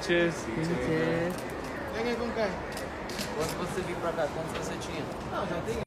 Cheers. Cheers. Pega aí com quem? Quando você vir pra cá, quantos você tinha? Não, já tem